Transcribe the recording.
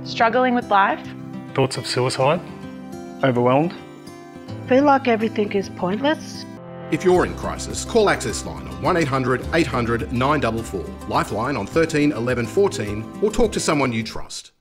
Struggling with life? Thoughts of suicide? Overwhelmed? Feel like everything is pointless? If you're in crisis, call Access Line on 1800 800 944, Lifeline on 13 11 14, or talk to someone you trust.